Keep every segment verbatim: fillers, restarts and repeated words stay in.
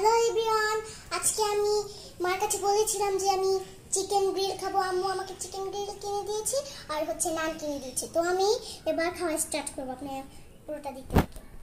Hello everyone, আজকে আমি মার কাছে বলেছিলাম যে আমি চিকেন গ্রিল খাবো। আম্মু আমাকে চিকেন গ্রিল কিনে দিয়েছে আর হচ্ছে নান কিনে দিয়েছে। তো আমি এবার খাওয়া স্টার্ট করবো। আপনি পুরোটা দিতে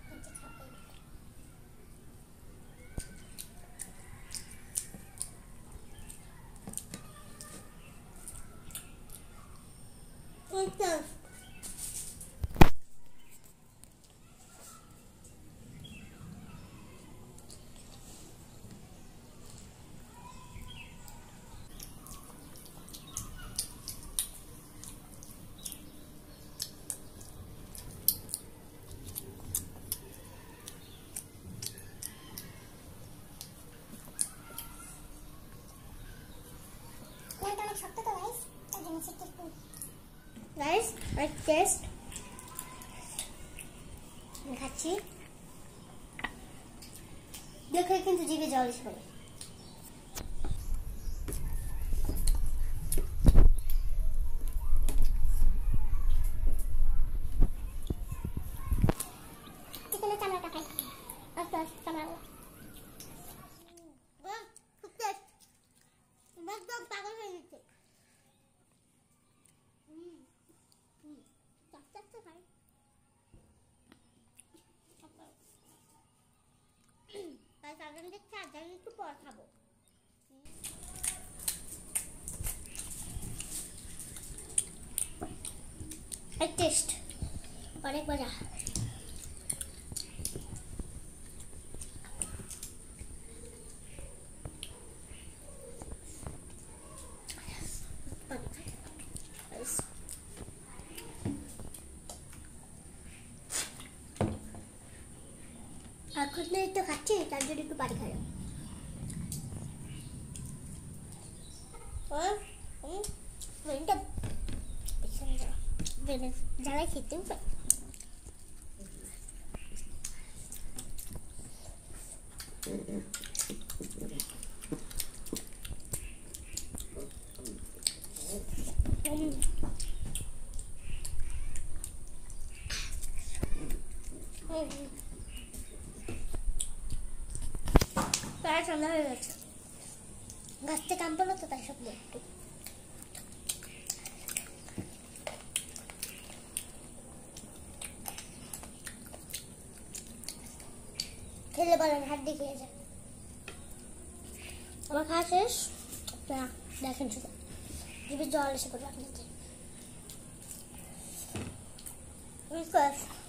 গাইস, লাইক টেস্ট খাচ্ছি দেখে কিন্তু জিভে জল এসে পড়ে। চিকেনের চামড়াটা খাই, আস্তে আস্তে চামড়া একদম পাগল হয়ে গেছে। একটু পর খাবো। টেস্ট অনেক মজা। এখন তো খাচ্ছি, তার জন্য একটু পানি খাই। জ্বালাই খেতে প্রায় ঠান্ডা হয়ে গেছে। গাছ থেকে আম পড়লো তো তাই সব একটু খেলে বলেন হাত দিয়ে খেয়ে যায়। আমার খাওয়া শেষ। দেখেন শুধু জিভে জল এসে পড়বে আপনাদের।